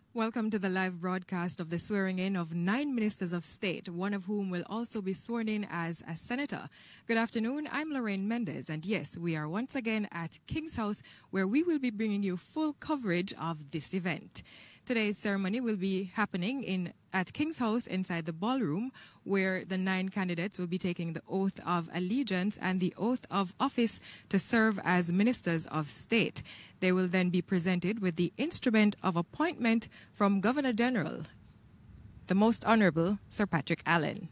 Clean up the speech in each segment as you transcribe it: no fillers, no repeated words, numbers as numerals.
Welcome to the live broadcast of the swearing in of 9 ministers of state, one of whom will also be sworn in as a senator. Good afternoon, I'm Lorraine Mendez, and yes, we are once again at King's House, where we will be bringing you full coverage of this event. Today's ceremony will be happening at King's House inside the ballroom, where the 9 candidates will be taking the oath of allegiance and the oath of office to serve as ministers of state. They will then be presented with the instrument of appointment from Governor General, the Most Honorable Sir Patrick Allen.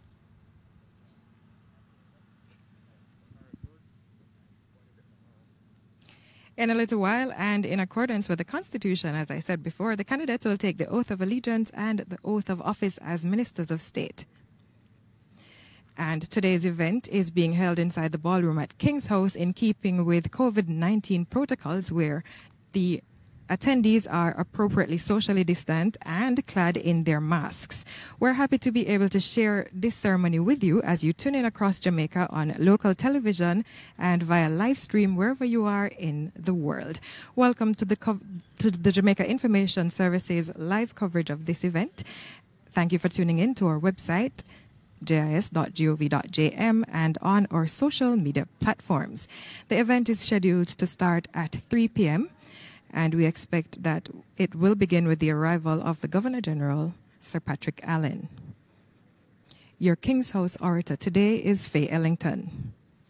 In a little while, and in accordance with the Constitution, as I said before, the candidates will take the oath of allegiance and the oath of office as ministers of state. And today's event is being held inside the ballroom at King's House in keeping with COVID-19 protocols, where the attendees are appropriately socially distant and clad in their masks. We're happy to be able to share this ceremony with you as you tune in across Jamaica on local television and via live stream wherever you are in the world. Welcome to the Jamaica Information Services live coverage of this event. Thank you for tuning in to our website, jis.gov.jm, and on our social media platforms. The event is scheduled to start at 3 p.m. and we expect that it will begin with the arrival of the Governor General, Sir Patrick Allen. Your King's House orator today is Faye Ellington.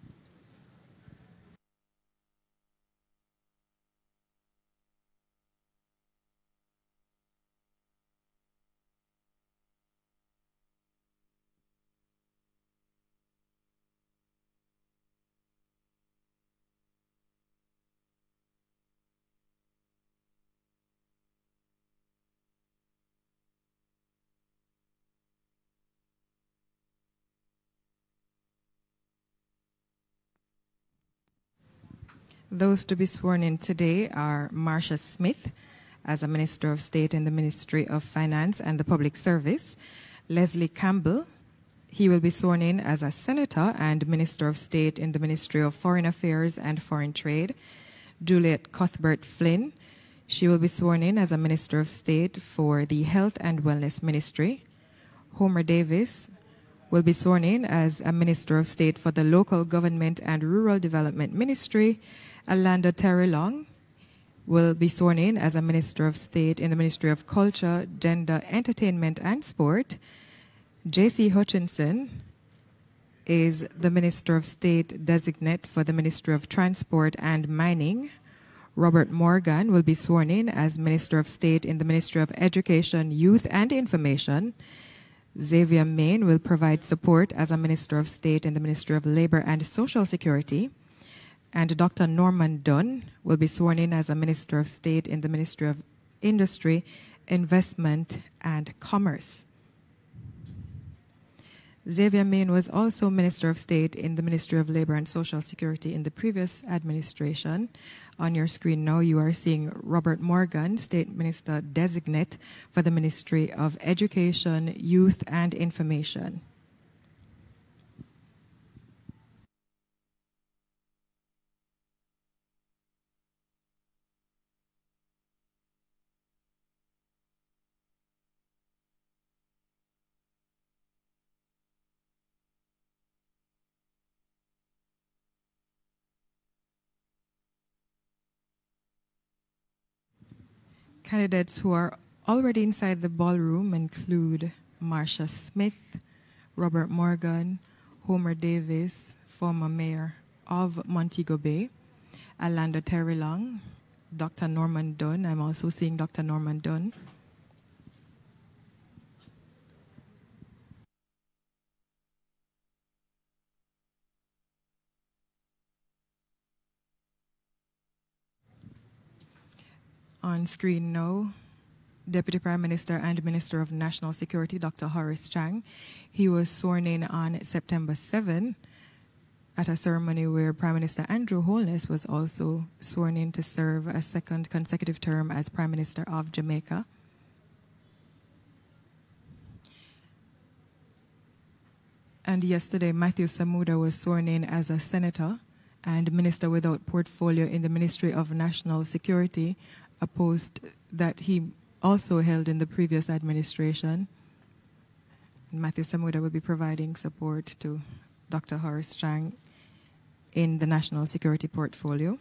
Those to be sworn in today are Marcia Smith as a Minister of State in the Ministry of Finance and the Public Service, Leslie Campbell, he will be sworn in as a Senator and Minister of State in the Ministry of Foreign Affairs and Foreign Trade, Juliet Cuthbert Flynn, she will be sworn in as a Minister of State for the Health and Wellness Ministry, Homer Davis will be sworn in as a Minister of State for the Local Government and Rural Development Ministry, Alanda Terry Long will be sworn in as a Minister of State in the Ministry of Culture, Gender, Entertainment and Sport. J.C. Hutchinson is the Minister of State designate for the Ministry of Transport and Mining. Robert Morgan will be sworn in as Minister of State in the Ministry of Education, Youth and Information. Xavier Main will provide support as a Minister of State in the Ministry of Labor and Social Security. And Dr. Norman Dunn will be sworn in as a Minister of State in the Ministry of Industry, Investment and Commerce. Xavier Main was also Minister of State in the Ministry of Labor and Social Security in the previous administration. On your screen now, you are seeing Robert Morgan, State Minister Designate for the Ministry of Education, Youth and Information. Candidates who are already inside the ballroom include Marcia Smith, Robert Morgan, Homer Davis, former mayor of Montego Bay, Alanda Terry Long, Dr. Norman Dunn. I'm also seeing Dr. Norman Dunn. On screen now, Deputy Prime Minister and Minister of National Security, Dr. Horace Chang. He was sworn in on September 7 at a ceremony where Prime Minister Andrew Holness was also sworn in to serve a second consecutive term as Prime Minister of Jamaica. And yesterday, Matthew Samuda was sworn in as a Senator and Minister without portfolio in the Ministry of National Security, a post that he also held in the previous administration. Matthew Samuda will be providing support to Dr. Horace Chang in the national security portfolio.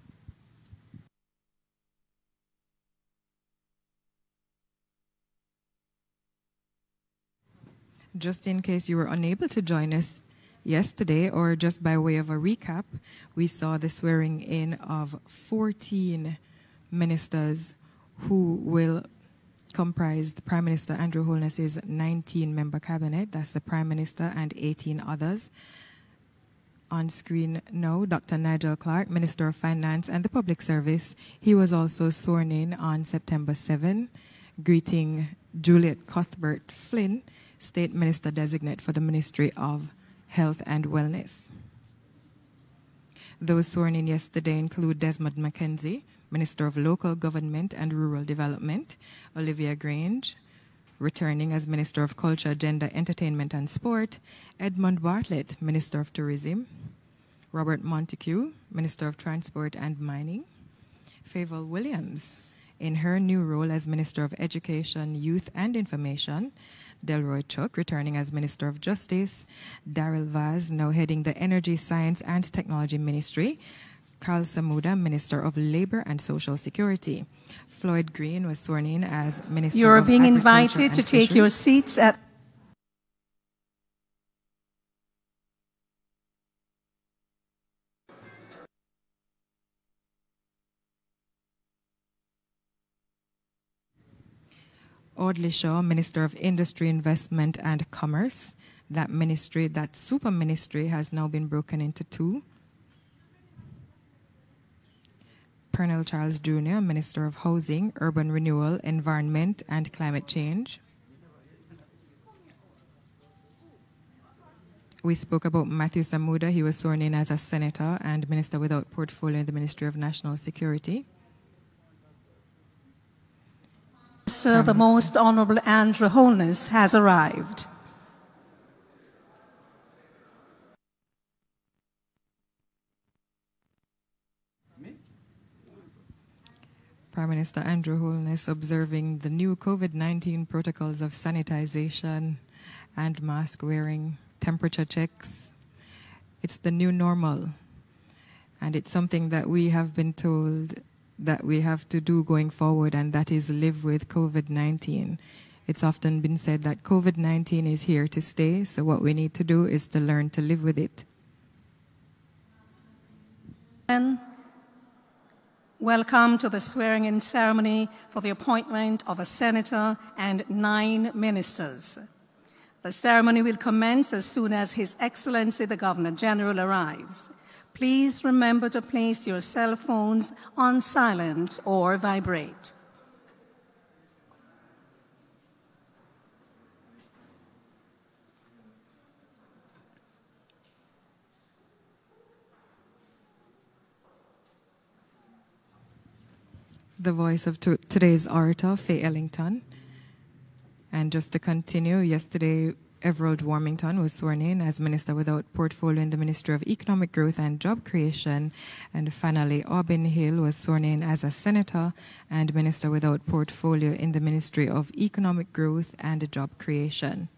Just in case you were unable to join us yesterday, or just by way of a recap, we saw the swearing in of 14 ministers who will comprise the Prime Minister Andrew Holness's 19-member cabinet. That's the Prime Minister and 18 others. On screen now, Dr. Nigel Clark, Minister of Finance and the Public Service. He was also sworn in on September 7, greeting Juliet Cuthbert Flynn, State Minister Designate for the Ministry of Health and Wellness. Those sworn in yesterday include Desmond McKenzie, Minister of Local Government and Rural Development; Olivia Grange, returning as Minister of Culture, Gender, Entertainment and Sport; Edmund Bartlett, Minister of Tourism; Robert Montague, Minister of Transport and Mining; Favour Williams, in her new role as Minister of Education, Youth and Information; Delroy Chuck, returning as Minister of Justice; Daryl Vaz, now heading the Energy, Science and Technology Ministry; Carl Samuda, Minister of Labour and Social Security. Floyd Green was sworn in as Minister of Agriculture. You are being invited to take your seats at Audley Shaw, Minister of Industry, Investment and Commerce. That ministry, that super ministry, has now been broken into two. Pernell Charles Jr., Minister of Housing, Urban Renewal, Environment and Climate Change. We spoke about Matthew Samuda. He was sworn in as a Senator and Minister without portfolio in the Ministry of National Security. Sir, the Most Honourable Andrew Holness has arrived. Prime Minister Andrew Holness observing the new COVID-19 protocols of sanitization and mask wearing, temperature checks. It's the new normal, and it's something that we have been told that we have to do going forward, and that is live with COVID-19. It's often been said that COVID-19 is here to stay, so what we need to do is to learn to live with it. Welcome to the swearing-in ceremony for the appointment of a senator and 9 ministers. The ceremony will commence as soon as His Excellency the Governor-General arrives. Please remember to place your cell phones on silent or vibrate. The voice of today's orator, Faye Ellington. And just to continue, yesterday, Everald Warmington was sworn in as Minister without portfolio in the Ministry of Economic Growth and Job Creation. And finally, Aubin Hill was sworn in as a Senator and Minister without portfolio in the Ministry of Economic Growth and Job Creation.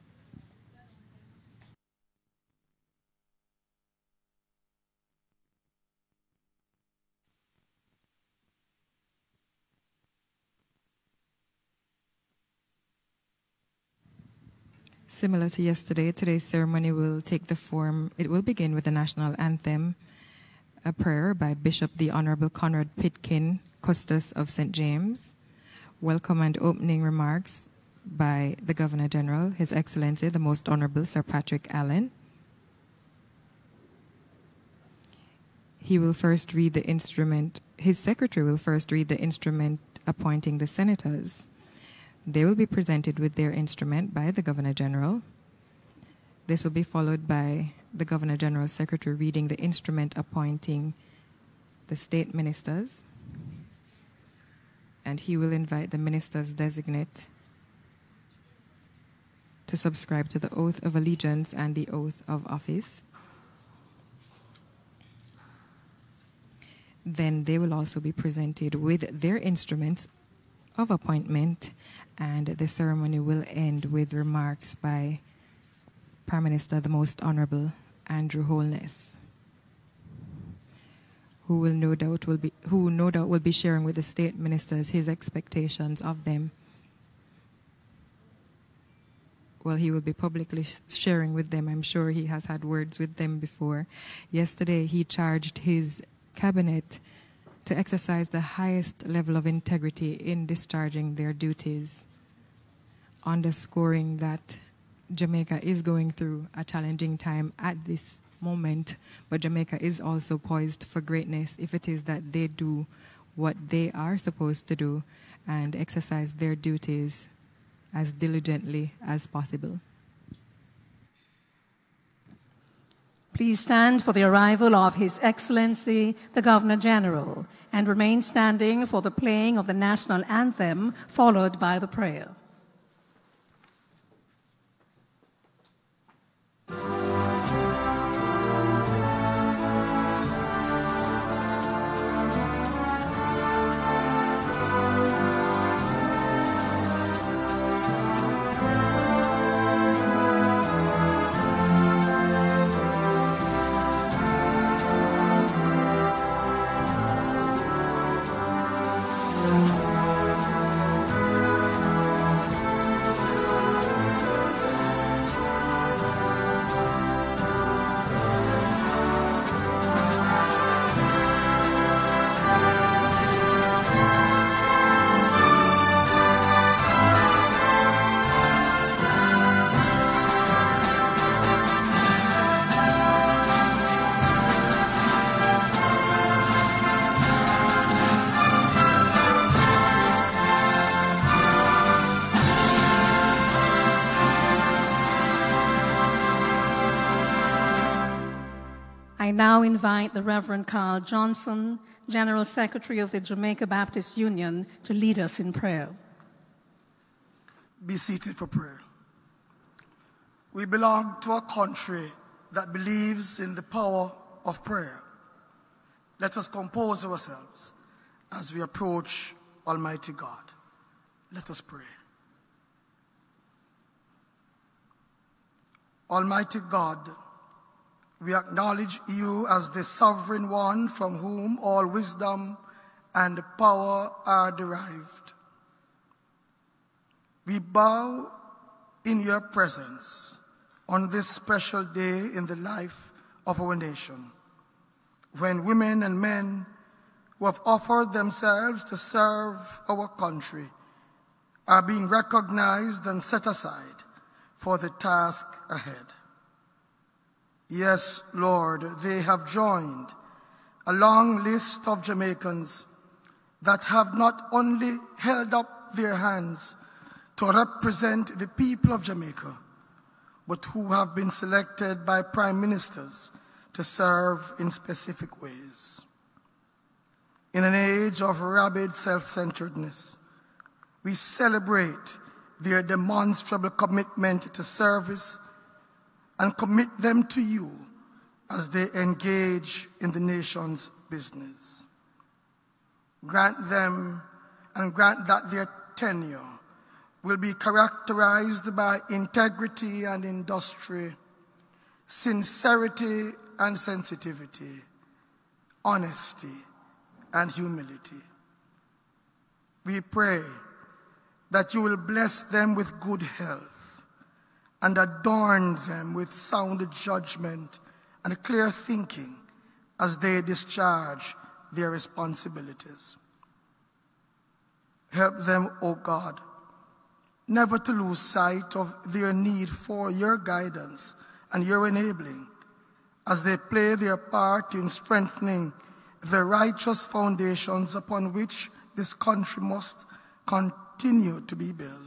Similar to yesterday, today's ceremony will take the form, it will begin with the national anthem, a prayer by Bishop the Honorable Conrad Pitkin, Custos of St. James, welcome and opening remarks by the Governor-General, His Excellency, the Most Honorable Sir Patrick Allen. He will first read the instrument, his secretary will first read the instrument appointing the senators. They will be presented with their instrument by the Governor-General. This will be followed by the Governor-General's Secretary reading the instrument appointing the state ministers. And he will invite the ministers designate to subscribe to the oath of allegiance and the oath of office. Then they will also be presented with their instruments of appointment, and the ceremony will end with remarks by Prime Minister, the Most Honorable Andrew Holness, who no doubt will be sharing with the state ministers his expectations of them. Well, he will be publicly sharing with them. I'm sure he has had words with them before. Yesterday, he charged his cabinet to exercise the highest level of integrity in discharging their duties, underscoring that Jamaica is going through a challenging time at this moment, but Jamaica is also poised for greatness if it is that they do what they are supposed to do and exercise their duties as diligently as possible. Please stand for the arrival of His Excellency, the Governor General, and remain standing for the playing of the national anthem, followed by the prayer. I now invite the Reverend Carl Johnson, General Secretary of the Jamaica Baptist Union, to lead us in prayer. Be seated for prayer. We belong to a country that believes in the power of prayer. Let us compose ourselves as we approach Almighty God. Let us pray. Almighty God, we acknowledge you as the sovereign one from whom all wisdom and power are derived. We bow in your presence on this special day in the life of our nation, when women and men who have offered themselves to serve our country are being recognized and set aside for the task ahead. Yes, Lord, they have joined a long list of Jamaicans that have not only held up their hands to represent the people of Jamaica, but who have been selected by prime ministers to serve in specific ways. In an age of rabid self-centeredness, we celebrate their demonstrable commitment to service and commit them to you as they engage in the nation's business. Grant them and grant that their tenure will be characterized by integrity and industry, sincerity and sensitivity, honesty and humility. We pray that you will bless them with good health and adorn them with sound judgment and clear thinking as they discharge their responsibilities. Help them, O God, never to lose sight of their need for your guidance and your enabling as they play their part in strengthening the righteous foundations upon which this country must continue to be built.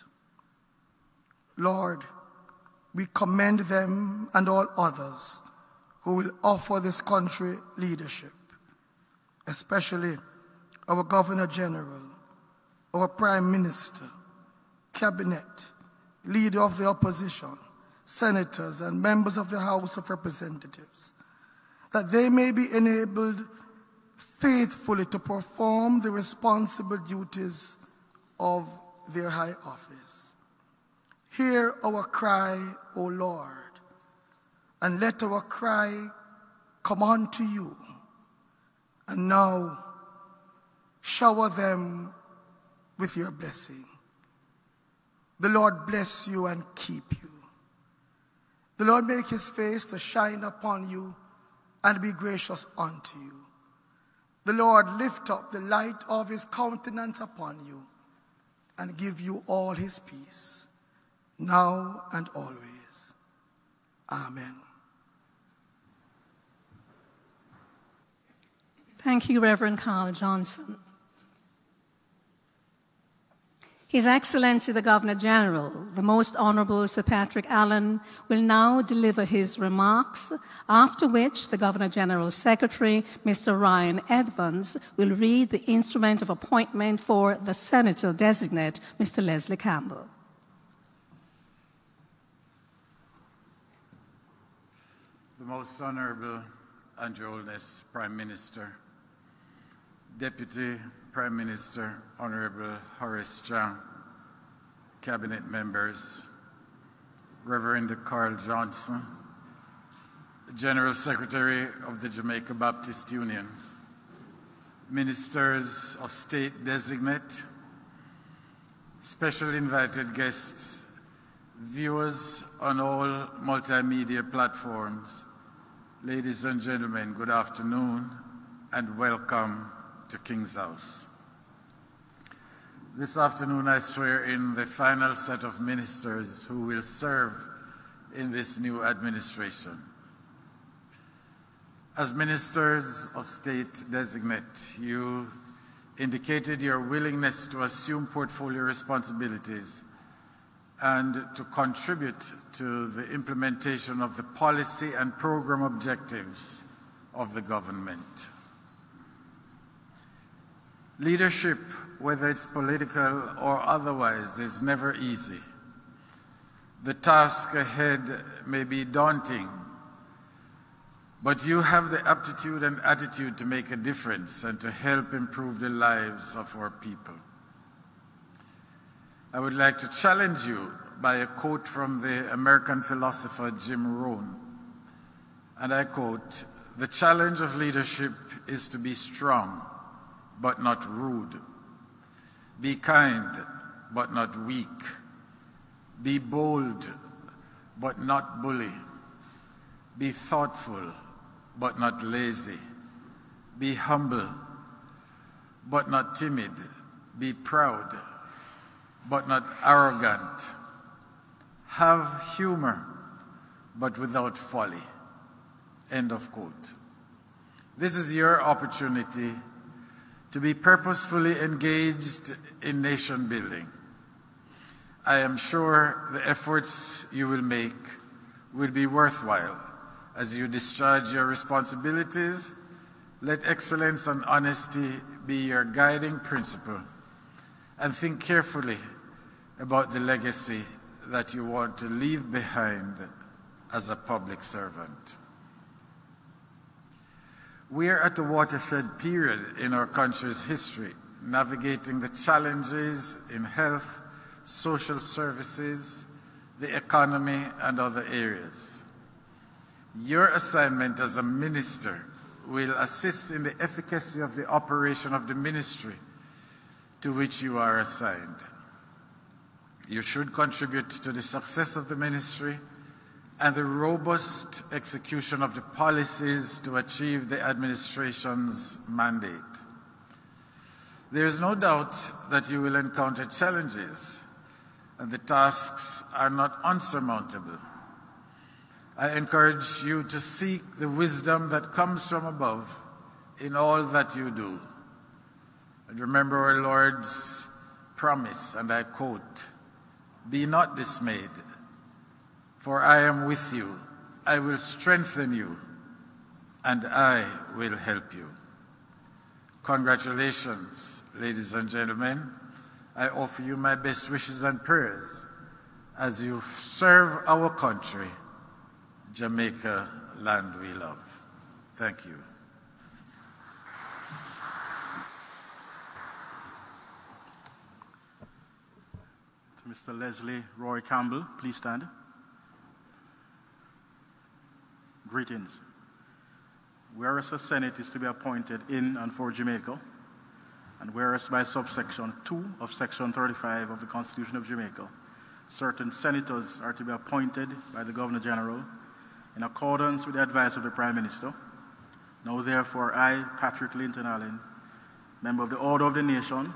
Lord, we commend them and all others who will offer this country leadership, especially our Governor General, our Prime Minister, Cabinet, Leader of the Opposition, Senators, and members of the House of Representatives, that they may be enabled faithfully to perform the responsible duties of their high office. Hear our cry, O Lord, and let our cry come unto you. And now shower them with your blessing. The Lord bless you and keep you. The Lord make his face to shine upon you and be gracious unto you. The Lord lift up the light of his countenance upon you and give you all his peace, now and always. Amen. Thank you, Reverend Carl Johnson. His Excellency the Governor-General, the Most Honorable Sir Patrick Allen, will now deliver his remarks, after which the Governor-General's Secretary, Mr. Ryan Evans, will read the instrument of appointment for the Senator-designate, Mr. Leslie Campbell. The Most Honorable and Your Holiness Prime Minister, Deputy Prime Minister, Honorable Horace Jang, Cabinet members, Reverend Carl Johnson, General Secretary of the Jamaica Baptist Union, Ministers of State designate, special invited guests, viewers on all multimedia platforms, ladies and gentlemen, good afternoon and welcome to King's House. This afternoon I swear in the final set of ministers who will serve in this new administration. As Ministers of State designate, you indicated your willingness to assume portfolio responsibilities and to contribute to the implementation of the policy and program objectives of the government. Leadership, whether it's political or otherwise, is never easy. The task ahead may be daunting, but you have the aptitude and attitude to make a difference and to help improve the lives of our people. I would like to challenge you by a quote from the American philosopher Jim Rohn, and I quote, "The challenge of leadership is to be strong, but not rude. Be kind, but not weak. Be bold, but not bully. Be thoughtful, but not lazy. Be humble, but not timid. Be proud, but not arrogant. Have humor, but without folly." End of quote. This is your opportunity to be purposefully engaged in nation building. I am sure the efforts you will make will be worthwhile as you discharge your responsibilities. Let excellence and honesty be your guiding principle, and think carefully about the legacy that you want to leave behind as a public servant. We are at a watershed period in our country's history, navigating the challenges in health, social services, the economy, and other areas. Your assignment as a minister will assist in the efficacy of the operation of the ministry to which you are assigned. You should contribute to the success of the ministry and the robust execution of the policies to achieve the administration's mandate. There is no doubt that you will encounter challenges, and the tasks are not unsurmountable. I encourage you to seek the wisdom that comes from above in all that you do. And remember our Lord's promise, and I quote, "Be not dismayed, for I am with you. I will strengthen you, and I will help you." Congratulations, ladies and gentlemen. I offer you my best wishes and prayers as you serve our country, Jamaica, land we love. Thank you. Mr. Leslie Roy Campbell, please stand. Greetings. Whereas the Senate is to be appointed in and for Jamaica, and whereas by subsection 2 of section 35 of the Constitution of Jamaica, certain senators are to be appointed by the Governor General in accordance with the advice of the Prime Minister. Now therefore I, Patrick Linton Allen, member of the Order of the Nation,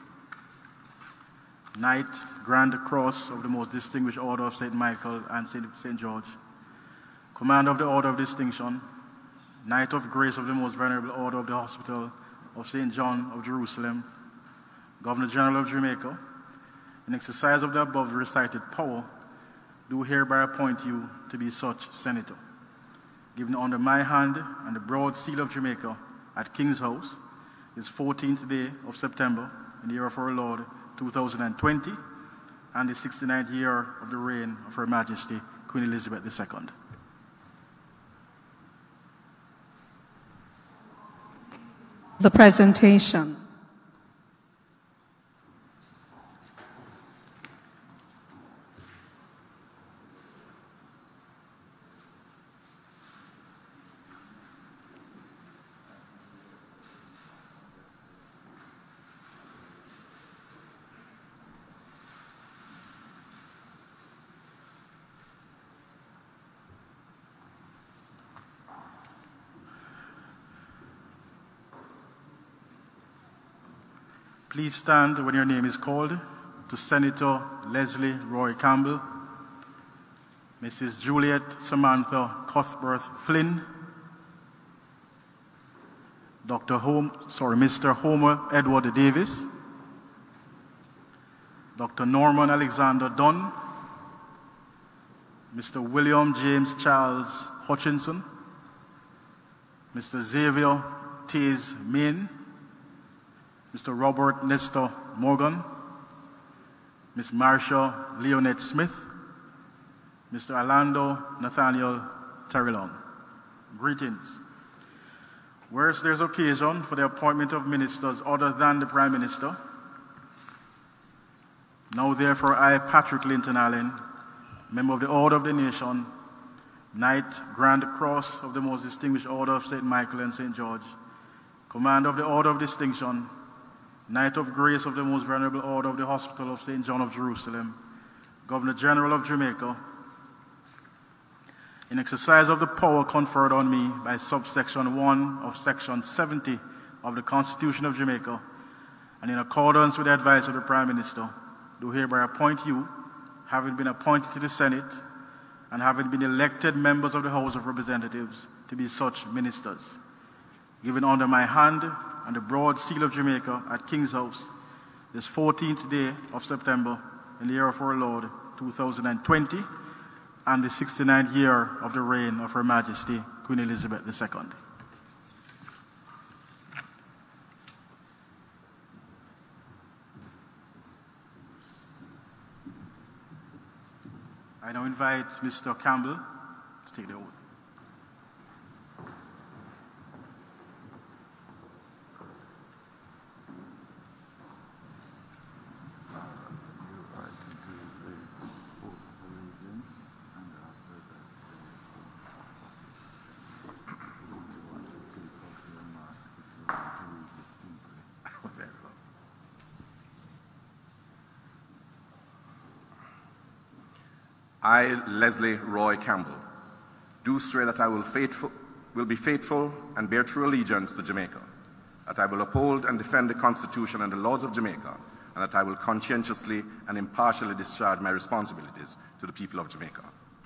Knight, Grand Cross of the Most Distinguished Order of St. Michael and St. George, Commander of the Order of Distinction, Knight of Grace of the Most Venerable Order of the Hospital of St. John of Jerusalem, Governor General of Jamaica, in exercise of the above recited power, do hereby appoint you to be such senator, given under my hand and the broad seal of Jamaica at King's House, this 14th day of September in the year of our Lord 2020, and the 69th year of the reign of Her Majesty Queen Elizabeth II. The presentation. Please stand when your name is called to Senator Leslie Roy Campbell, Mrs. Juliet Samantha Cuthbert Flynn, Mr. Homer Edward Davis, Dr. Norman Alexander Dunn, Mr. William James Charles Hutchinson, Mr. Xavier Taze Main, Mr. Robert Nestor Morgan, Ms. Marsha Leonette Smith, Mr. Orlando Nathaniel Terrellon. Greetings. Whereas there's occasion for the appointment of ministers other than the Prime Minister, now therefore I, Patrick Linton Allen, member of the Order of the Nation, Knight, Grand Cross of the Most Distinguished Order of St. Michael and St. George, Commander of the Order of Distinction, Knight of Grace of the Most Venerable Order of the Hospital of St. John of Jerusalem, Governor General of Jamaica, in exercise of the power conferred on me by subsection 1 of section 70 of the Constitution of Jamaica, and in accordance with the advice of the Prime Minister, do hereby appoint you, having been appointed to the Senate, and having been elected members of the House of Representatives, to be such ministers, given under my hand and the broad seal of Jamaica at King's House, this 14th day of September in the year of our Lord 2020, and the 69th year of the reign of Her Majesty Queen Elizabeth II. I now invite Mr. Campbell to take the oath. I, Leslie Roy Campbell, do swear that I will be faithful and bear true allegiance to Jamaica, that I will uphold and defend the Constitution and the laws of Jamaica, and that I will conscientiously and impartially discharge my responsibilities to the people of Jamaica.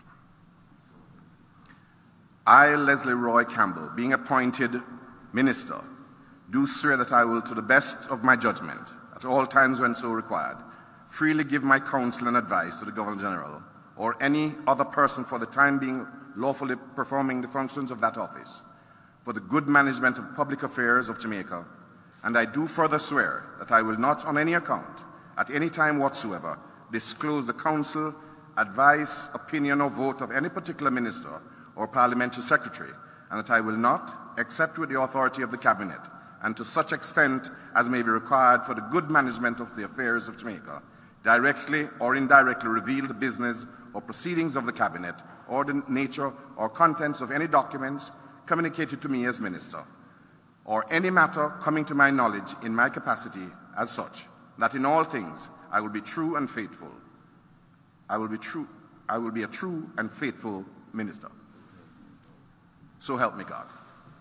I, Leslie Roy Campbell, being appointed Minister, do swear that I will, to the best of my judgment, at all times when so required, freely give my counsel and advice to the Governor General or any other person for the time being lawfully performing the functions of that office, for the good management of public affairs of Jamaica, and I do further swear that I will not on any account, at any time whatsoever, disclose the counsel, advice, opinion, or vote of any particular minister or parliamentary secretary, and that I will not, except with the authority of the Cabinet, and to such extent as may be required for the good management of the affairs of Jamaica, directly or indirectly reveal the business or proceedings of the Cabinet or the nature or contents of any documents communicated to me as Minister, or any matter coming to my knowledge in my capacity as such, that in all things I will be true and faithful. I will be a true and faithful minister. So help me God.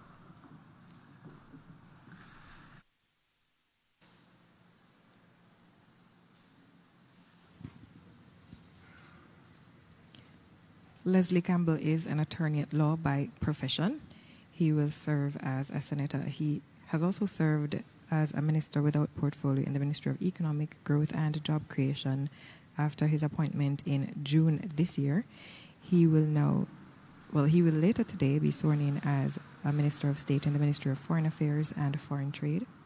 Leslie Campbell is an attorney at law by profession. He will serve as a senator. He has also served as a minister without portfolio in the Ministry of Economic Growth and Job Creation after his appointment in June this year. He will later today be sworn in as a Minister of State in the Ministry of Foreign Affairs and Foreign Trade.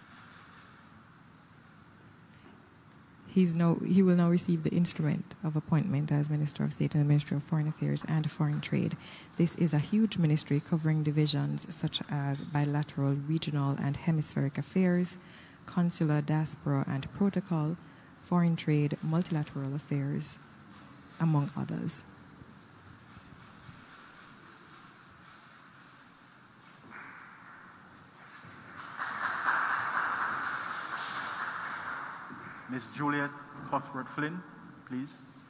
He will now receive the instrument of appointment as Minister of State in the Ministry of Foreign Affairs and Foreign Trade. This is a huge ministry covering divisions such as bilateral, regional, and hemispheric affairs, consular, diaspora, and protocol, foreign trade, multilateral affairs, among others. Ms. Juliet Cuthbert Flynn, please.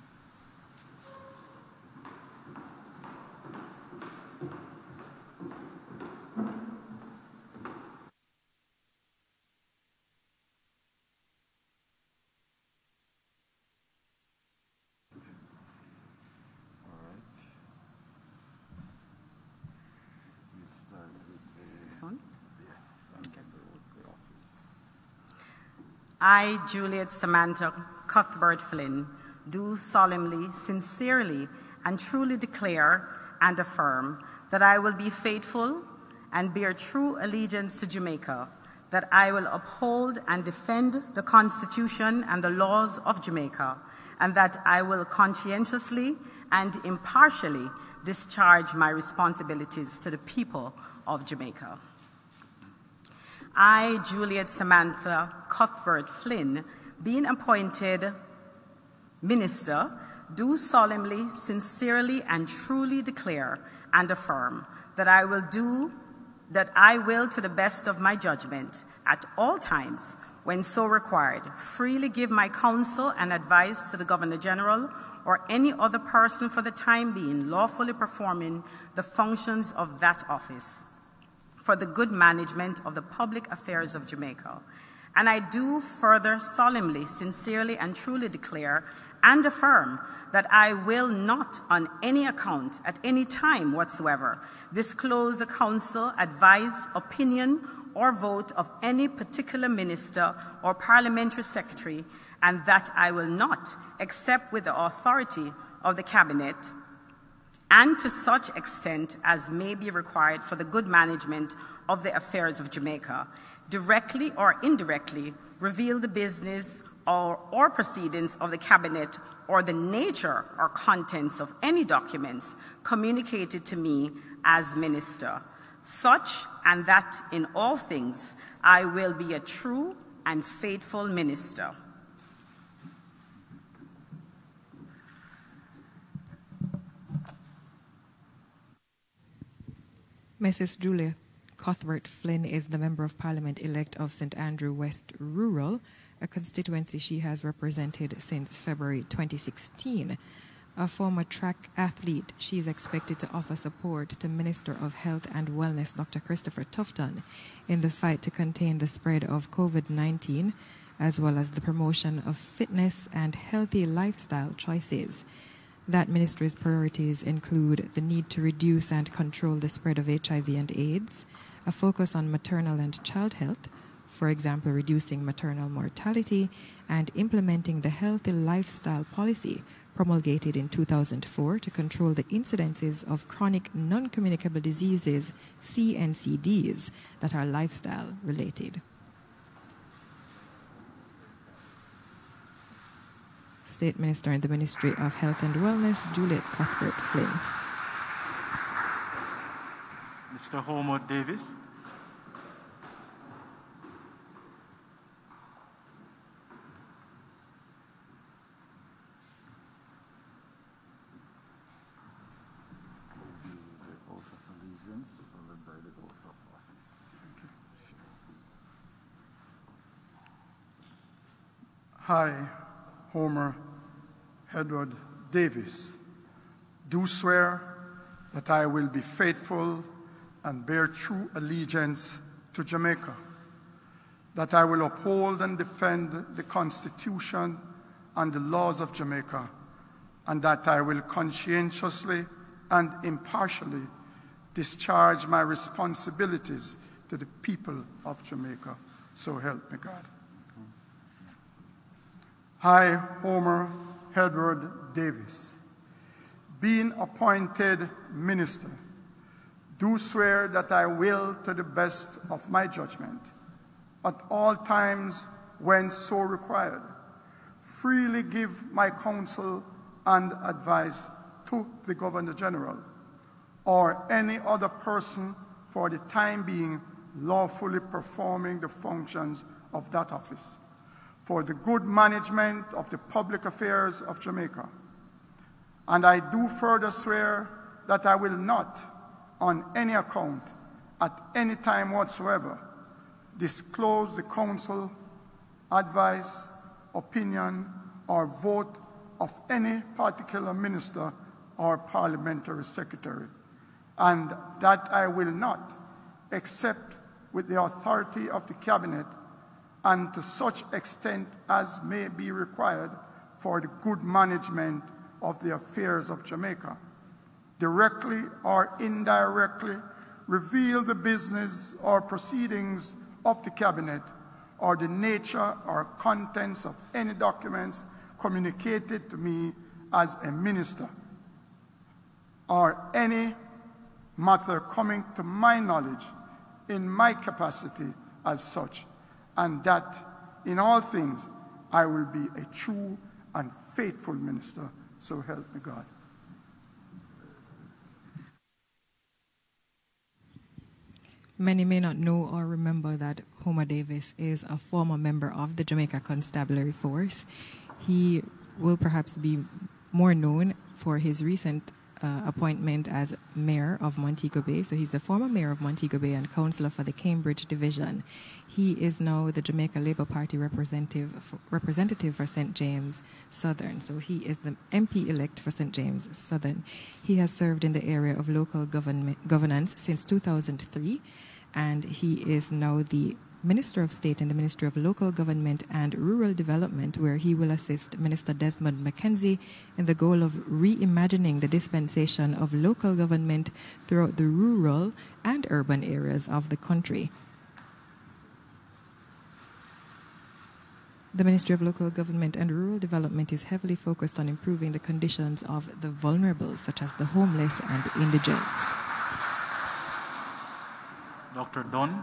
I, Juliet Samantha Cuthbert Flynn, do solemnly, sincerely, and truly declare and affirm that I will be faithful and bear true allegiance to Jamaica, that I will uphold and defend the Constitution and the laws of Jamaica, and that I will conscientiously and impartially discharge my responsibilities to the people of Jamaica. I, Juliet Samantha Cuthbert Flynn, being appointed minister, do solemnly, sincerely, and truly declare and affirm that I will, to the best of my judgment, at all times, when so required, freely give my counsel and advice to the Governor General or any other person for the time being lawfully performing the functions of that office, for the good management of the public affairs of Jamaica. And I do further solemnly, sincerely, and truly declare and affirm that I will not, on any account, at any time whatsoever, disclose the counsel, advice, opinion, or vote of any particular minister or parliamentary secretary, and that I will not, except with the authority of the Cabinet, and to such extent as may be required for the good management of the affairs of Jamaica, directly or indirectly reveal the business or proceedings of the Cabinet or the nature or contents of any documents communicated to me as minister. Such, and that in all things I will be a true and faithful minister. Mrs. Julia Cuthbert Flynn is the Member of Parliament-elect of St. Andrew West Rural, a constituency she has represented since February 2016. A former track athlete, she is expected to offer support to Minister of Health and Wellness Dr. Christopher Tufton in the fight to contain the spread of COVID-19, as well as the promotion of fitness and healthy lifestyle choices. That ministry's priorities include the need to reduce and control the spread of HIV and AIDS, a focus on maternal and child health, for example, reducing maternal mortality, and implementing the healthy lifestyle policy promulgated in 2004 to control the incidences of chronic non-communicable diseases, CNCDs, that are lifestyle related. State Minister in the Ministry of Health and Wellness, Juliet Cuthbert Flynn. Mr. Homer Davis. I, Homer Edward Davis, do swear that I will be faithful and bear true allegiance to Jamaica, that I will uphold and defend the Constitution and the laws of Jamaica, and that I will conscientiously and impartially discharge my responsibilities to the people of Jamaica. So help me God. I, Homer Edward Davis, being appointed minister, do swear that I will, to the best of my judgment, at all times when so required, freely give my counsel and advice to the Governor General or any other person for the time being lawfully performing the functions of that office, for the good management of the public affairs of Jamaica. And I do further swear that I will not, on any account, at any time whatsoever, disclose the counsel, advice, opinion, or vote of any particular minister or parliamentary secretary, and that I will not, except with the authority of the Cabinet and to such extent as may be required for the good management of the affairs of Jamaica, directly or indirectly reveal the business or proceedings of the Cabinet or the nature or contents of any documents communicated to me as a minister, or any matter coming to my knowledge in my capacity as such, and that in all things I will be a true and faithful minister. So help me God. Many may not know or remember that Homer Davis is a former member of the Jamaica Constabulary Force. He will perhaps be more known for his recent appointment as mayor of Montego Bay. So he's the former mayor of Montego Bay and councillor for the Cambridge Division. He is now the Jamaica Labour Party representative for St. James Southern. So he is the MP-elect for St. James Southern. He has served in the area of local governance since 2003, and he is now the Minister of State in the Ministry of Local Government and Rural Development, where he will assist Minister Desmond McKenzie in the goal of reimagining the dispensation of local government throughout the rural and urban areas of the country. The Ministry of Local Government and Rural Development is heavily focused on improving the conditions of the vulnerable, such as the homeless and indigents. Dr. Dunn.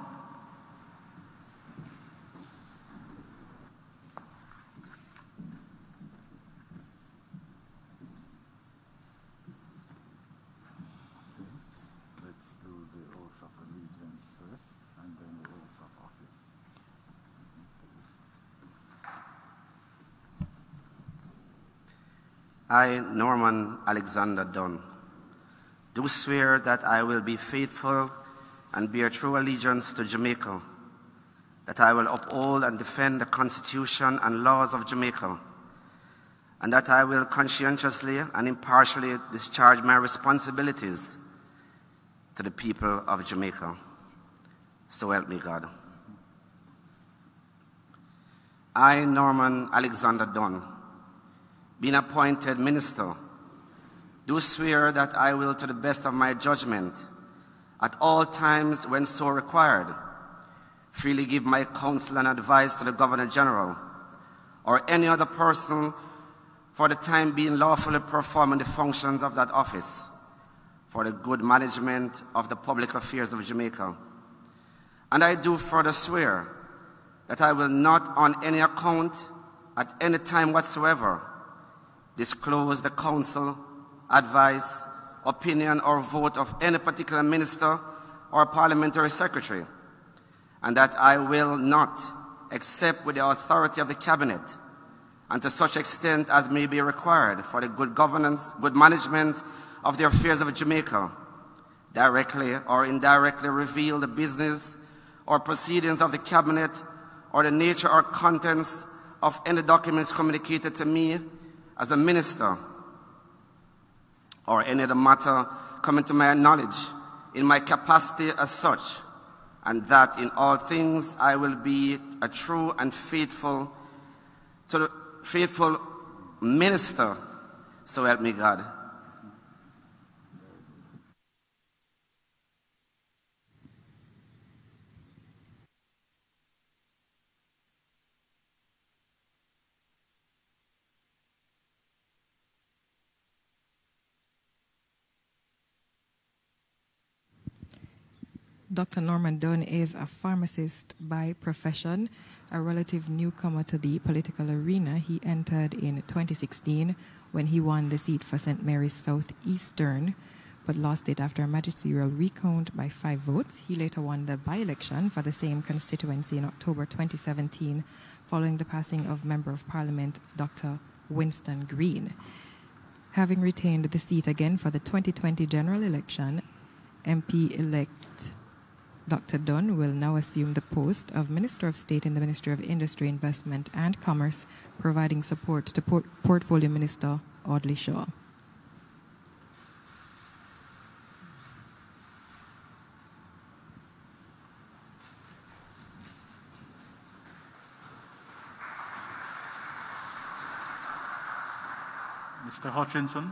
I, Norman Alexander Dunn, do swear that I will be faithful and bear true allegiance to Jamaica, that I will uphold and defend the Constitution and laws of Jamaica, and that I will conscientiously and impartially discharge my responsibilities to the people of Jamaica. So help me God. I, Norman Alexander Dunn, being appointed minister, do swear that I will, to the best of my judgment, at all times when so required, freely give my counsel and advice to the Governor General or any other person for the time being lawfully performing the functions of that office for the good management of the public affairs of Jamaica. And I do further swear that I will not on any account at any time whatsoever disclose the counsel, advice, opinion, or vote of any particular minister or parliamentary secretary, and that I will not, except with the authority of the Cabinet, and to such extent as may be required for the good governance, good management of the affairs of Jamaica, directly or indirectly reveal the business or proceedings of the Cabinet or the nature or contents of any documents communicated to me as a minister or any other matter coming to my knowledge in my capacity as such, and that in all things I will be a true and faithful minister, so help me God. Dr. Norman Dunn is a pharmacist by profession, a relative newcomer to the political arena. He entered in 2016 when he won the seat for St. Mary's Southeastern, but lost it after a magisterial recount by 5 votes. He later won the by-election for the same constituency in October 2017, following the passing of Member of Parliament Dr. Winston Green. Having retained the seat again for the 2020 general election, MP-elect Dr. Dunn will now assume the post of Minister of State in the Ministry of Industry, Investment and Commerce, providing support to Portfolio Minister Audley Shaw. Mr. Hutchinson.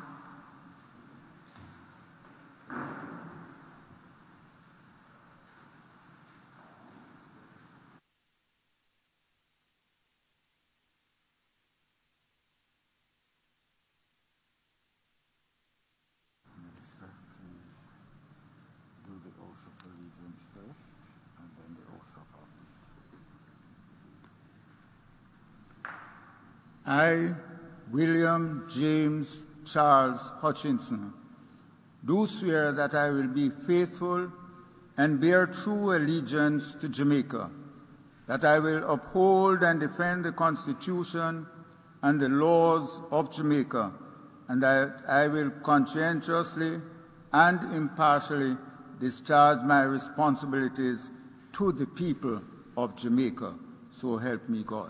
I, William James Charles Hutchinson, do swear that I will be faithful and bear true allegiance to Jamaica, that I will uphold and defend the Constitution and the laws of Jamaica, and that I will conscientiously and impartially discharge my responsibilities to the people of Jamaica. So help me God.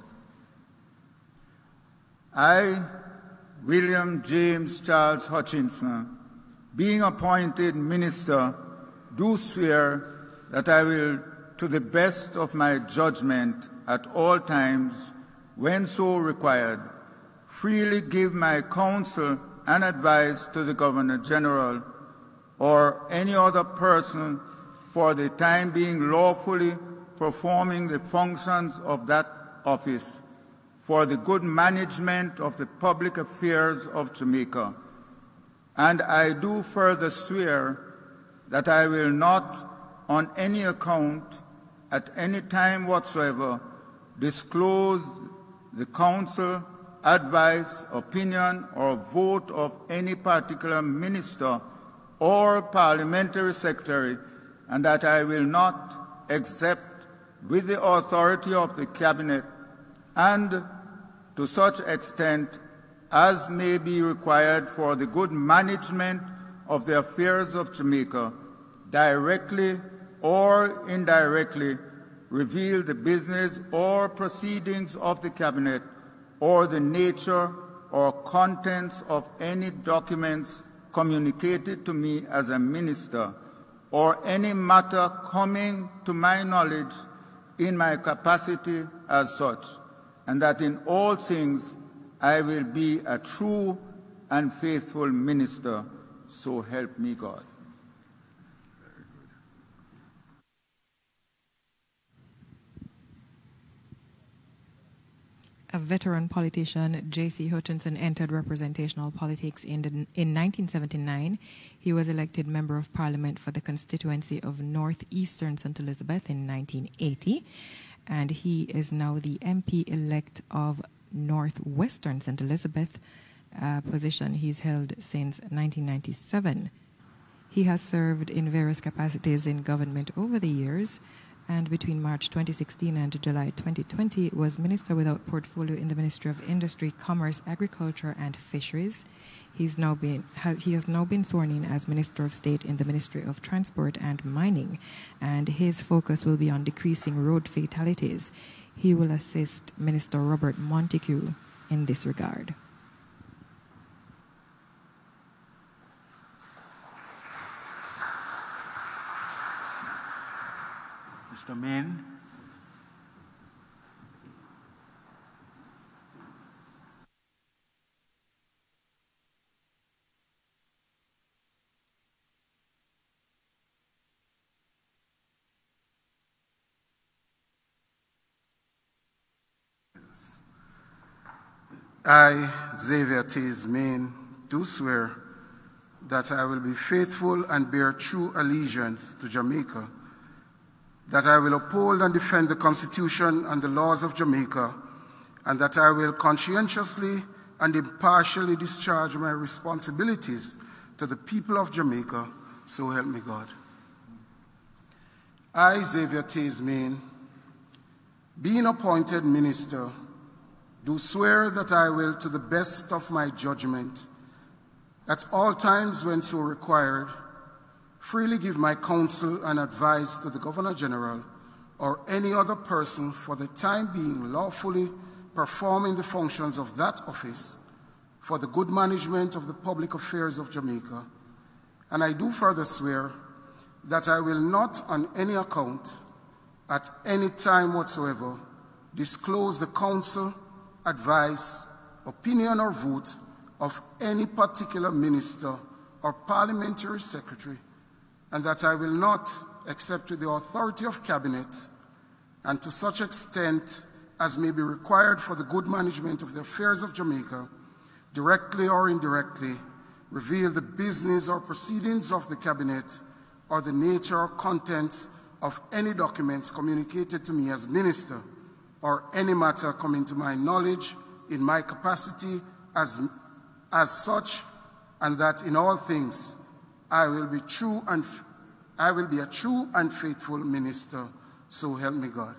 I, William James Charles Hutchinson, being appointed minister, do swear that I will, to the best of my judgment at all times, when so required, freely give my counsel and advice to the Governor General or any other person for the time being lawfully performing the functions of that office, for the good management of the public affairs of Jamaica. And I do further swear that I will not, on any account, at any time whatsoever, disclose the counsel, advice, opinion, or vote of any particular minister or parliamentary secretary, and that I will not, except with the authority of the Cabinet, and to such extent as may be required for the good management of the affairs of Jamaica, directly or indirectly reveal the business or proceedings of the Cabinet or the nature or contents of any documents communicated to me as a minister, or any matter coming to my knowledge in my capacity as such, and that in all things I will be a true and faithful minister, so help me God. A veteran politician, J.C. Hutchinson entered representational politics in 1979. He was elected Member of Parliament for the constituency of Northeastern St. Elizabeth in 1980, and he is now the MP-elect of Northwestern St. Elizabeth, a position he's held since 1997. He has served in various capacities in government over the years, and between March 2016 and July 2020 was Minister without Portfolio in the Ministry of Industry, Commerce, Agriculture and Fisheries. He has now been sworn in as Minister of State in the Ministry of Transport and Mining, and his focus will be on decreasing road fatalities. He will assist Minister Robert Montague in this regard. Mr. Main. I, Xavier Taze Main, do swear that I will be faithful and bear true allegiance to Jamaica, that I will uphold and defend the Constitution and the laws of Jamaica, and that I will conscientiously and impartially discharge my responsibilities to the people of Jamaica, so help me God. I, Xavier Taze Main, being appointed minister, do swear that I will, to the best of my judgment, at all times when so required, freely give my counsel and advice to the Governor General or any other person for the time being lawfully performing the functions of that office for the good management of the public affairs of Jamaica. And I do further swear that I will not on any account, at any time whatsoever, disclose the counsel, advice, opinion, or vote of any particular minister or parliamentary secretary, and that I will not, except with the authority of cabinet, and to such extent as may be required for the good management of the affairs of Jamaica, directly or indirectly, reveal the business or proceedings of the cabinet or the nature or contents of any documents communicated to me as minister, or any matter coming to my knowledge in my capacity as such, and that in all things I will be a true and faithful minister, so help me God.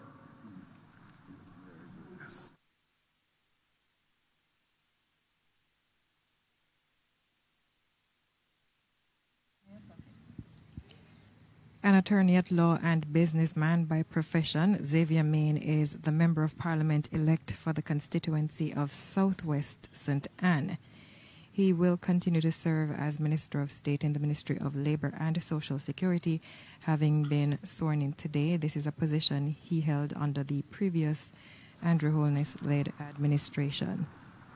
An attorney at law and businessman by profession, Xavier Main is the Member of Parliament elect for the constituency of Southwest St. Anne. He will continue to serve as Minister of State in the Ministry of Labour and Social Security, having been sworn in today. This is a position he held under the previous Andrew Holness-led administration.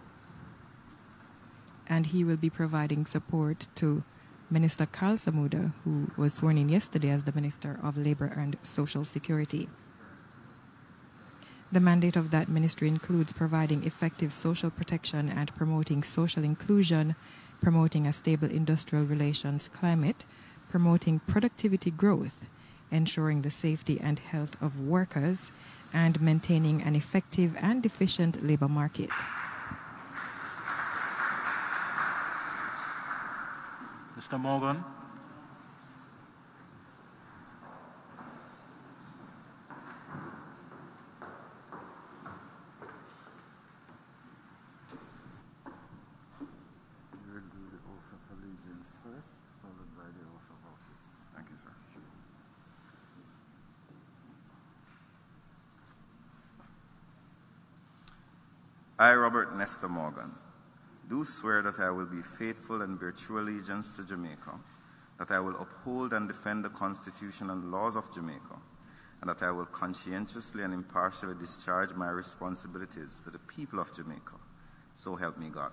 And he will be providing support to Minister Carl Samuda, who was sworn in yesterday as the Minister of Labour and Social Security. The mandate of that ministry includes providing effective social protection and promoting social inclusion, promoting a stable industrial relations climate, promoting productivity growth, ensuring the safety and health of workers, and maintaining an effective and efficient labour market. Mr. Morgan. We will do the oath of allegiance first, followed by the oath of office. Thank you, sir. I, Robert Nestor Morgan, do swear that I will be faithful and bear true allegiance to Jamaica, that I will uphold and defend the Constitution and laws of Jamaica, and that I will conscientiously and impartially discharge my responsibilities to the people of Jamaica. So help me God.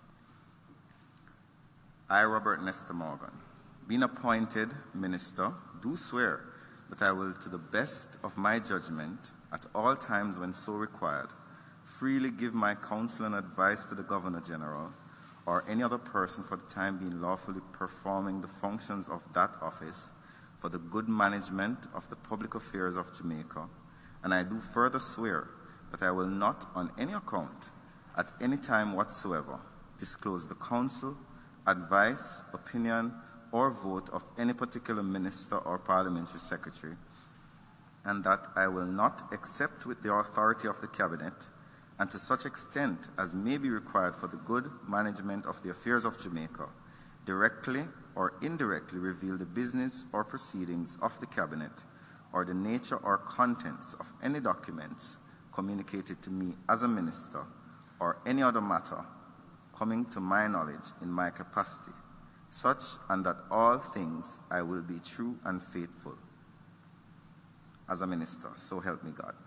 I, Robert Nestor Morgan, being appointed minister, do swear that I will, to the best of my judgment, at all times when so required, freely give my counsel and advice to the Governor General or any other person for the time being lawfully performing the functions of that office for the good management of the public affairs of Jamaica, and I do further swear that I will not on any account, at any time whatsoever, disclose the counsel, advice, opinion, or vote of any particular minister or parliamentary secretary, and that I will not, except with the authority of the cabinet, and to such extent as may be required for the good management of the affairs of Jamaica, directly or indirectly reveal the business or proceedings of the cabinet or the nature or contents of any documents communicated to me as a minister or any other matter coming to my knowledge in my capacity, such and that all things I will be true and faithful as a minister. So help me God.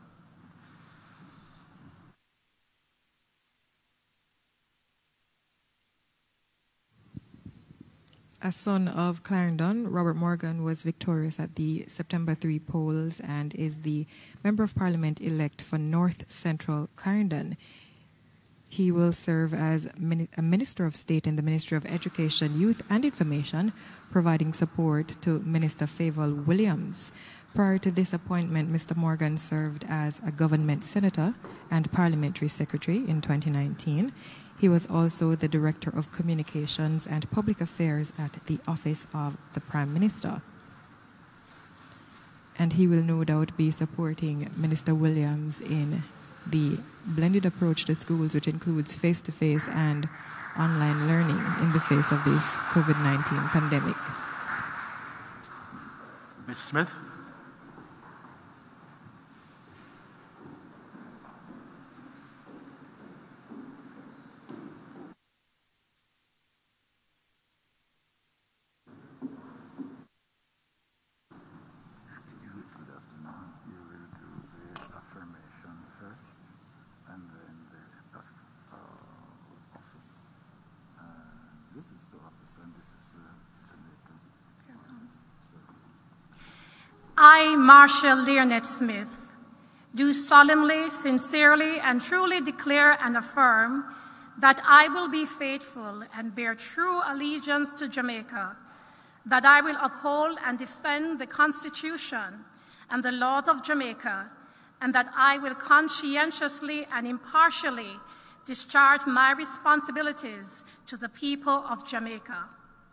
A son of Clarendon, Robert Morgan was victorious at the September 3 polls and is the Member of Parliament-elect for North Central Clarendon. He will serve as a Minister of State in the Ministry of Education, Youth and Information, providing support to Minister Favour Williams. Prior to this appointment, Mr. Morgan served as a government senator and parliamentary secretary in 2019. He was also the Director of Communications and Public Affairs at the Office of the Prime Minister. And he will no doubt be supporting Minister Williams in the blended approach to schools, which includes face-to-face and online learning in the face of this COVID-19 pandemic. Ms. Smith. I, Marcia Learnette Smith, do solemnly, sincerely, and truly declare and affirm that I will be faithful and bear true allegiance to Jamaica, that I will uphold and defend the Constitution and the laws of Jamaica, and that I will conscientiously and impartially discharge my responsibilities to the people of Jamaica.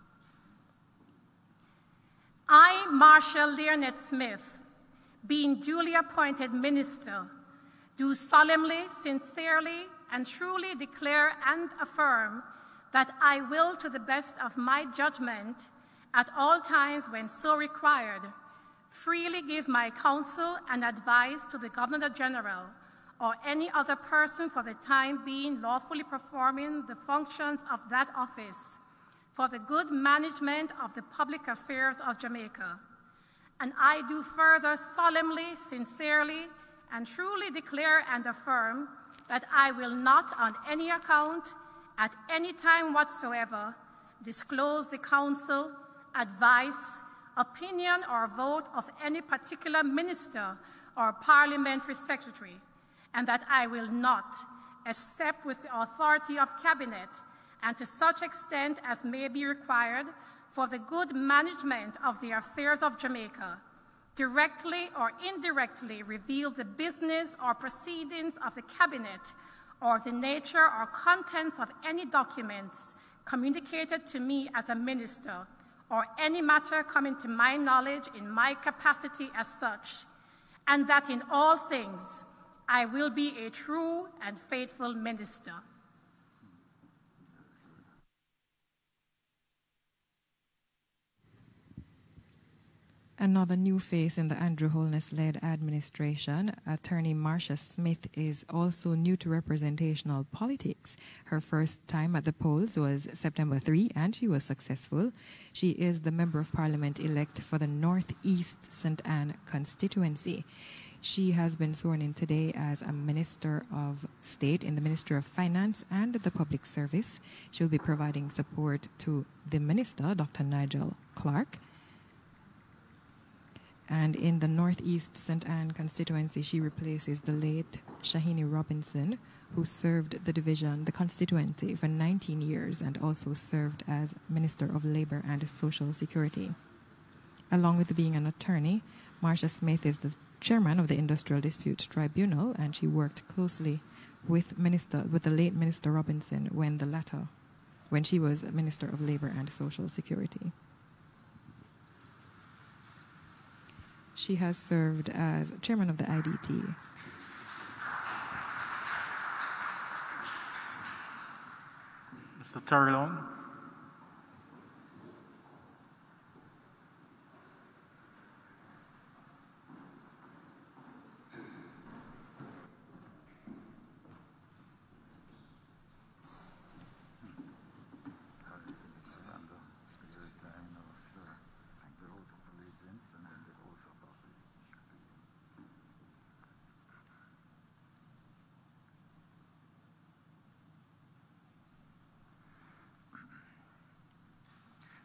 I, Marcia Learnette Smith, being duly appointed minister, do solemnly, sincerely, and truly declare and affirm that I will, to the best of my judgment, at all times when so required, freely give my counsel and advice to the Governor General or any other person for the time being lawfully performing the functions of that office for the good management of the public affairs of Jamaica. And I do further solemnly, sincerely, and truly declare and affirm that I will not on any account, at any time whatsoever, disclose the counsel, advice, opinion, or vote of any particular minister or parliamentary secretary, and that I will not, except with the authority of cabinet, and to such extent as may be required for the good management of the affairs of Jamaica, directly or indirectly reveal the business or proceedings of the cabinet or the nature or contents of any documents communicated to me as a minister or any matter coming to my knowledge in my capacity as such, and that in all things I will be a true and faithful minister. Another new face in the Andrew Holness-led administration, Attorney Marcia Smith, is also new to representational politics. Her first time at the polls was September 3, and she was successful. She is the Member of Parliament-elect for the Northeast St. Anne constituency. She has been sworn in today as a Minister of State in the Ministry of Finance and the Public Service. She will be providing support to the Minister, Dr. Nigel Clark. And in the Northeast St. Anne constituency, she replaces the late Shahini Robinson, who served the division, the constituency, for 19 years and also served as Minister of Labour and Social Security. Along with being an attorney, Marcia Smith is the chairman of the Industrial Disputes Tribunal, and she worked closely with the late Minister Robinson when she was Minister of Labour and Social Security. She has served as chairman of the IDT. Mr. Terry Long.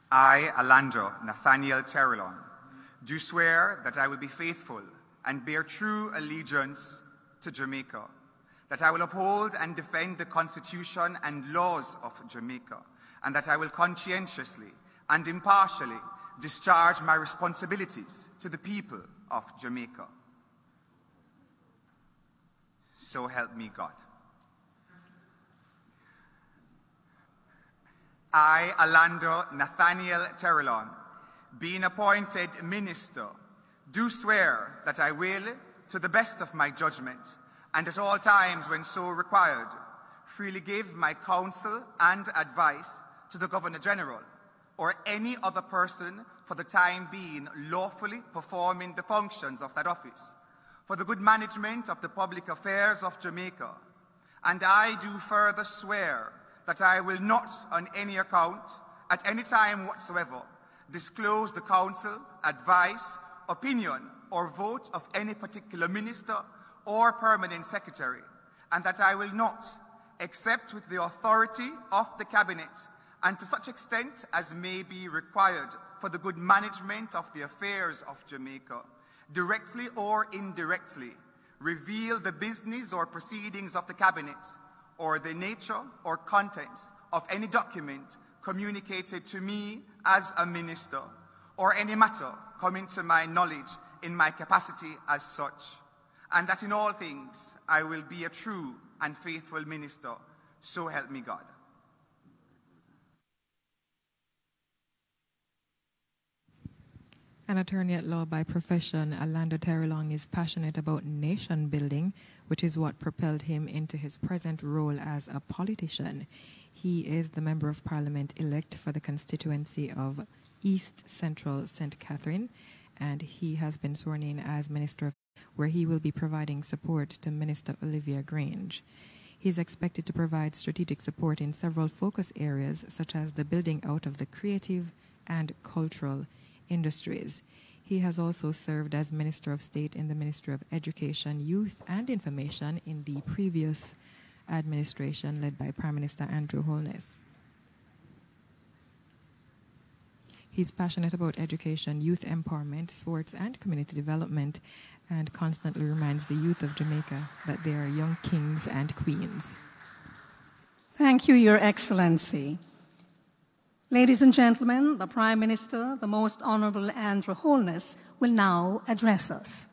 I, Alandro Nathaniel Terrellon, do swear that I will be faithful and bear true allegiance to Jamaica, that I will uphold and defend the Constitution and laws of Jamaica, and that I will conscientiously and impartially discharge my responsibilities to the people of Jamaica. So help me God. I, Alandro Nathaniel Terrellon, being appointed minister, do swear that I will, to the best of my judgment, and at all times when so required, freely give my counsel and advice to the Governor General or any other person for the time being lawfully performing the functions of that office, for the good management of the public affairs of Jamaica. And I do further swear that I will not, on any account, at any time whatsoever, disclose the counsel, advice, opinion, or vote of any particular minister or permanent secretary, and that I will not, except with the authority of the Cabinet, and to such extent as may be required for the good management of the affairs of Jamaica, directly or indirectly, reveal the business or proceedings of the Cabinet, or the nature or contents of any document communicated to me as a minister, or any matter coming to my knowledge in my capacity as such, and that in all things I will be a true and faithful minister, so help me God. An attorney at law by profession, Alandro Terrellon is passionate about nation building, which is what propelled him into his present role as a politician. He is the Member of Parliament elect for the constituency of East Central St. Catherine, and he has been sworn in as Minister, where he will be providing support to Minister Olivia Grange. He is expected to provide strategic support in several focus areas, such as the building out of the creative and cultural industries. He has also served as Minister of State in the Ministry of Education, Youth and Information in the previous administration led by Prime Minister Andrew Holness. He's passionate about education, youth empowerment, sports and community development, and constantly reminds the youth of Jamaica that they are young kings and queens. Thank you, Your Excellency. Ladies and gentlemen, the Prime Minister, the Most Honorable Andrew Holness, will now address us.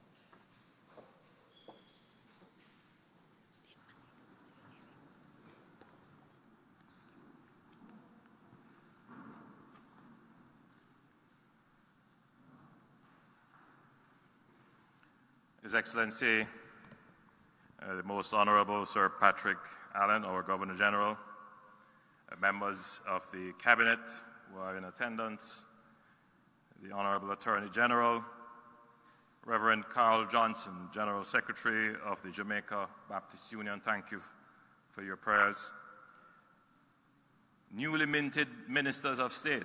His Excellency, the Most Honorable Sir Patrick Allen, our Governor General, members of the Cabinet who are in attendance, the Honorable Attorney General, Reverend Carl Johnson, General Secretary of the Jamaica Baptist Union, thank you for your prayers. Newly minted Ministers of State,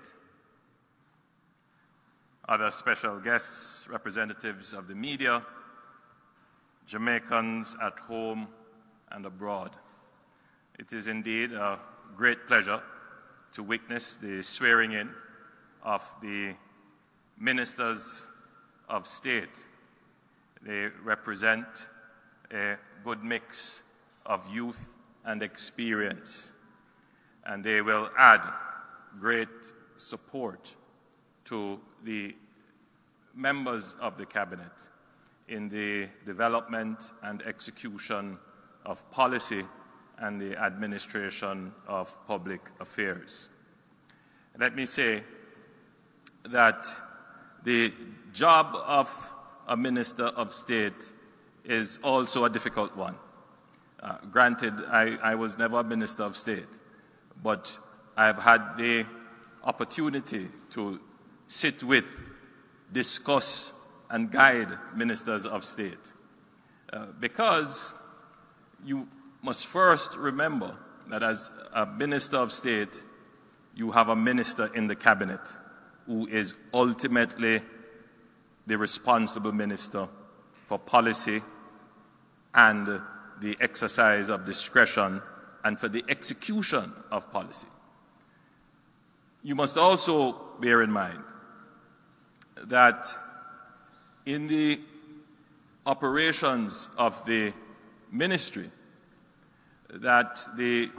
other special guests, representatives of the media, Jamaicans at home and abroad. It is indeed a great pleasure to witness the swearing in of the Ministers of State. They represent a good mix of youth and experience, and they will add great support to the members of the Cabinet in the development and execution of policy and the administration of public affairs. Let me say that the job of a Minister of State is also a difficult one. Granted, I was never a Minister of State, but I've had the opportunity to sit with, discuss, and guide Ministers of State. Because you must first remember that as a Minister of State, you have a minister in the Cabinet who is ultimately the responsible minister for policy and the exercise of discretion and for the execution of policy. You must also bear in mind that in the operations of the ministry, that the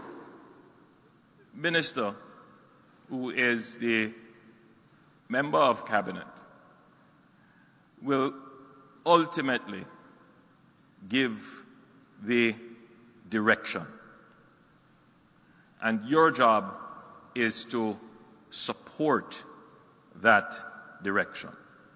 minister who is the member of cabinet will ultimately give the direction. And your job is to support that direction.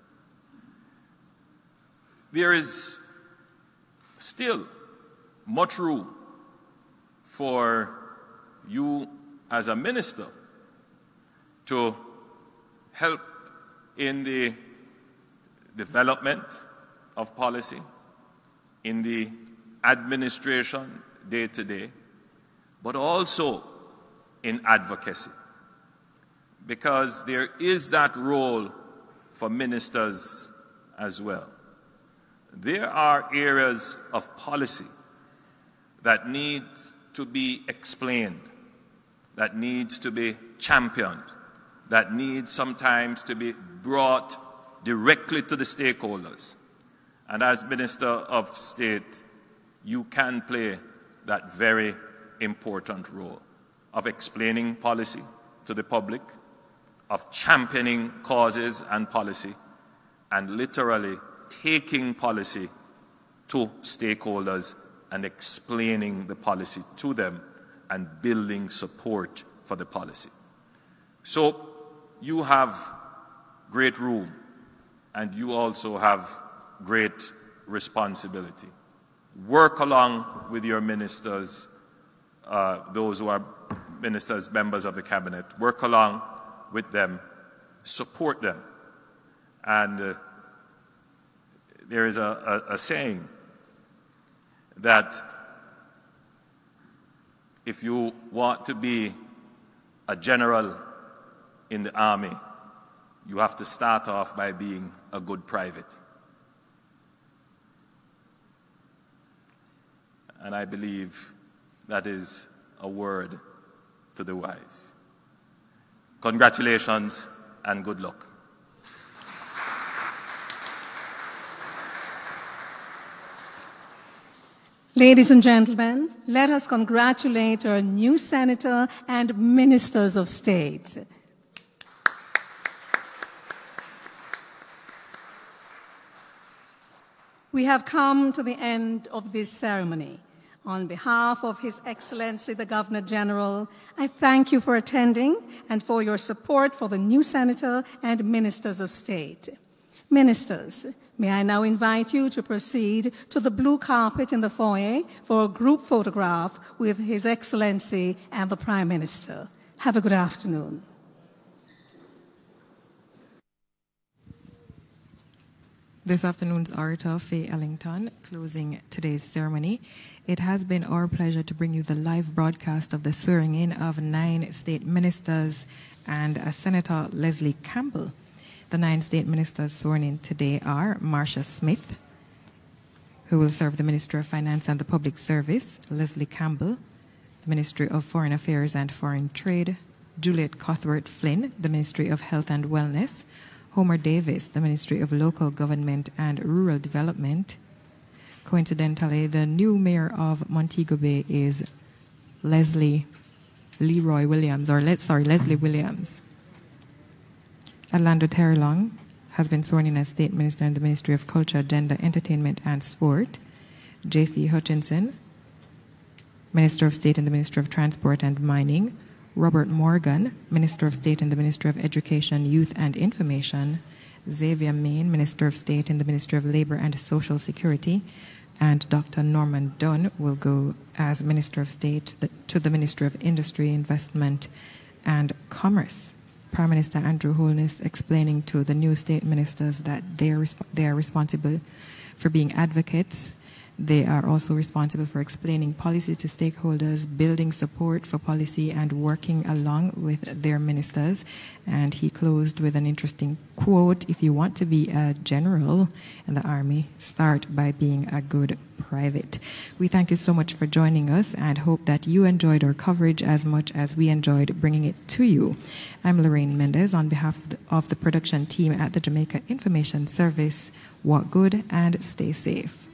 There is still much room for you as a minister to help in the development of policy, in the administration day to day, but also in advocacy. Because there is that role for ministers as well. There are areas of policy that need to be explained, that needs to be championed, that needs sometimes to be brought directly to the stakeholders. And as Minister of State, you can play that very important role of explaining policy to the public, of championing causes and policy, and literally taking policy to stakeholders and explaining the policy to them and building support for the policy. So you have great room, and you also have great responsibility. Work along with your ministers, those who are ministers, members of the cabinet. Work along with them, support them. And there is a saying that if you want to be a general in the army, you have to start off by being a good private. And I believe that is a word to the wise. Congratulations and good luck. Ladies and gentlemen, let us congratulate our new senator and ministers of state. We have come to the end of this ceremony. On behalf of His Excellency the Governor General, I thank you for attending and for your support for the new senator and ministers of state. Ministers, may I now invite you to proceed to the blue carpet in the foyer for a group photograph with His Excellency and the Prime Minister. Have a good afternoon. This afternoon's orator, Faye Ellington, closing today's ceremony. It has been our pleasure to bring you the live broadcast of the swearing-in of 9 state ministers and Senator Leslie Campbell. The 9 state ministers sworn in today are Marcia Smith, who will serve the Ministry of Finance and the Public Service, Leslie Campbell, the Ministry of Foreign Affairs and Foreign Trade, Juliet Cuthbert Flynn, the Ministry of Health and Wellness, Homer Davis, the Ministry of Local Government and Rural Development. Coincidentally, the new mayor of Montego Bay is Leslie Williams. Orlando Terrelong has been sworn in as State Minister in the Ministry of Culture, Gender, Entertainment and Sport. J.C. Hutchinson, Minister of State in the Ministry of Transport and Mining. Robert Morgan, Minister of State in the Ministry of Education, Youth and Information. Xavier Main, Minister of State in the Ministry of Labor and Social Security. And Dr. Norman Dunn will go as Minister of State to the Ministry of Industry, Investment and Commerce. Prime Minister Andrew Holness explaining to the new state ministers that they are responsible for being advocates They are also responsible for explaining policy to stakeholders, building support for policy, and working along with their ministers. And he closed with an interesting quote: "If you want to be a general in the army, start by being a good private." We thank you so much for joining us and hope that you enjoyed our coverage as much as we enjoyed bringing it to you. I'm Lorraine Mendez on behalf of the production team at the Jamaica Information Service. Walk good and stay safe.